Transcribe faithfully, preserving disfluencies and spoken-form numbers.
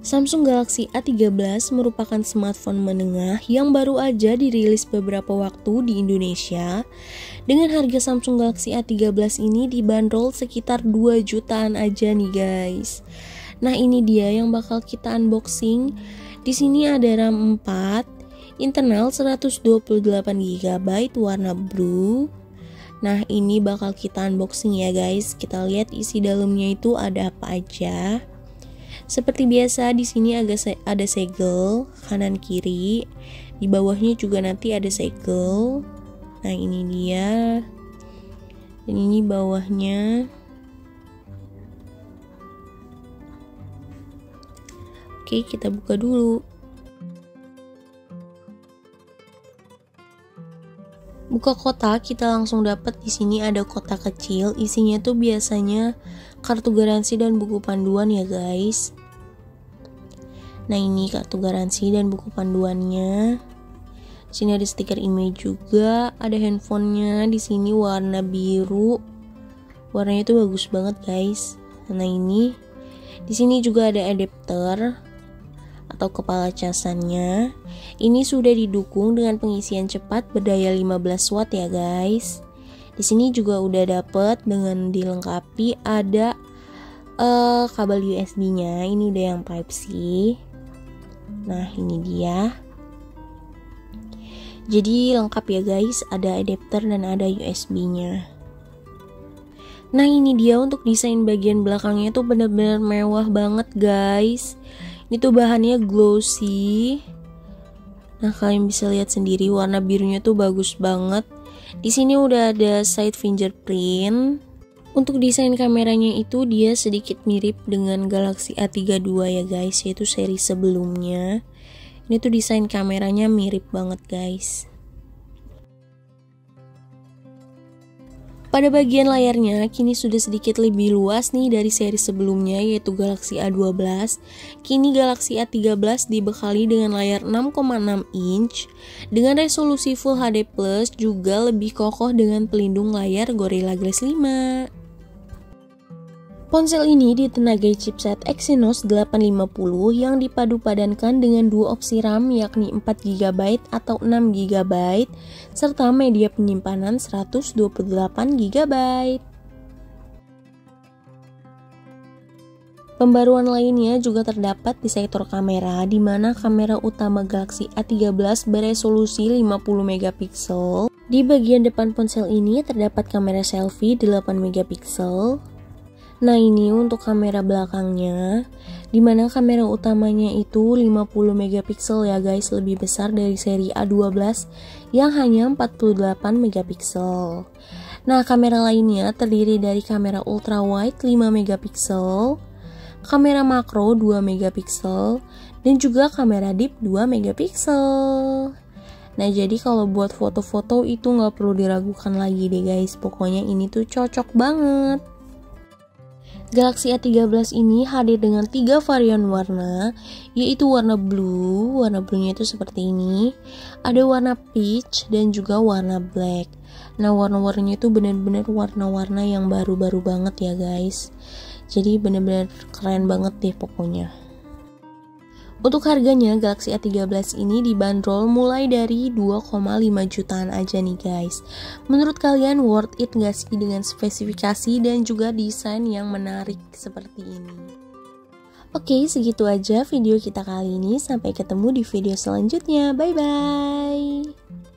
Samsung Galaxy A tiga belas merupakan smartphone menengah yang baru aja dirilis beberapa waktu di Indonesia. Dengan harga Samsung Galaxy A tiga belas ini dibanderol sekitar dua jutaan aja nih guys. Nah, ini dia yang bakal kita unboxing. Di sini ada RAM empat, internal seratus dua puluh delapan giga byte warna blue. Nah, ini bakal kita unboxing ya guys. Kita lihat isi dalamnya itu ada apa aja. Seperti biasa di sini agak se ada segel kanan kiri. Di bawahnya juga nanti ada segel. Nah, ini dia. Dan ini bawahnya. Oke, kita buka dulu. Buka kotak, kita langsung dapat di sini ada kotak kecil. Isinya tuh biasanya kartu garansi dan buku panduan ya guys. Nah, ini kartu garansi dan buku panduannya. Di sini ada stiker image juga, ada handphonenya. Di sini warna biru. Warnanya tuh bagus banget guys. Nah, ini di sini juga ada adapter atau kepala casannya. Ini sudah didukung dengan pengisian cepat berdaya lima belas watt ya guys. Di sini juga udah dapet dengan dilengkapi ada uh, kabel U S B-nya. Ini udah yang Type C. Nah, ini dia. Jadi lengkap ya guys, ada adapter dan ada U S B-nya. Nah, ini dia untuk desain bagian belakangnya tuh bener-bener mewah banget guys. Ini tuh bahannya glossy. Nah, kalian bisa lihat sendiri warna birunya tuh bagus banget. Di sini udah ada side fingerprint. Untuk desain kameranya itu dia sedikit mirip dengan Galaxy A tiga puluh dua ya guys, yaitu seri sebelumnya. Ini tuh desain kameranya mirip banget guys. Pada bagian layarnya kini sudah sedikit lebih luas nih dari seri sebelumnya yaitu Galaxy A dua belas. Kini Galaxy A tiga belas dibekali dengan layar enam koma enam inch dengan resolusi Full H D plus, juga lebih kokoh dengan pelindung layar Gorilla Glass lima. Ponsel ini ditenagai chipset Exynos delapan lima nol yang dipadu-padankan dengan dua opsi RAM yakni empat giga byte atau enam giga byte serta media penyimpanan seratus dua puluh delapan giga byte. Pembaruan lainnya juga terdapat di sektor kamera, di mana kamera utama Galaxy A tiga belas beresolusi lima puluh megapiksel. Di bagian depan ponsel ini terdapat kamera selfie delapan megapiksel. Nah, ini untuk kamera belakangnya, dimana kamera utamanya itu lima puluh megapiksel ya guys, lebih besar dari seri A dua belas yang hanya empat puluh delapan megapiksel. Nah, kamera lainnya terdiri dari kamera ultra wide lima megapiksel, kamera makro dua megapiksel, dan juga kamera deep dua megapiksel. Nah, jadi kalau buat foto-foto itu nggak perlu diragukan lagi deh guys, pokoknya ini tuh cocok banget. Galaxy A tiga belas ini hadir dengan tiga varian warna, yaitu warna blue, warna blue-nya itu seperti ini, ada warna peach dan juga warna black. Nah, warna-warnanya itu benar-benar warna-warna yang baru-baru banget ya guys. Jadi benar-benar keren banget deh pokoknya. Untuk harganya Galaxy A tiga belas ini dibanderol mulai dari dua koma lima jutaan aja nih guys. Menurut kalian worth it gak sih dengan spesifikasi dan juga desain yang menarik seperti ini? Oke, segitu aja video kita kali ini. Sampai ketemu di video selanjutnya. Bye bye.